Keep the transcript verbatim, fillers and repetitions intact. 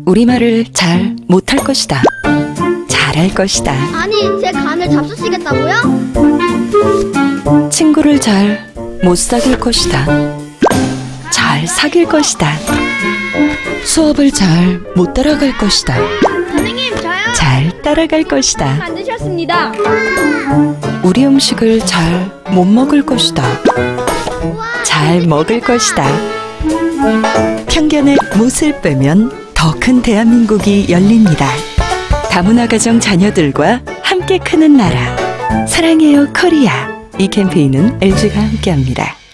우리말을 잘 못할 것이다. 잘할 것이다. 아니, 제 간을 잡수시겠다고요? 친구를 잘 못 사귈 것이다. 잘 사귈 것이다. 수업을 잘 못 따라갈 것이다. 선생님, 저요? 잘 따라갈 것이다. 안 드셨습니다. 우리 음식을 잘 못 먹을 것이다. 잘 먹을 것이다. 편견의 못을 빼면 더 큰 대한민국이 열립니다. 다문화 가정 자녀들과 함께 크는 나라. 사랑해요 코리아. 이 캠페인은 엘지가 함께합니다.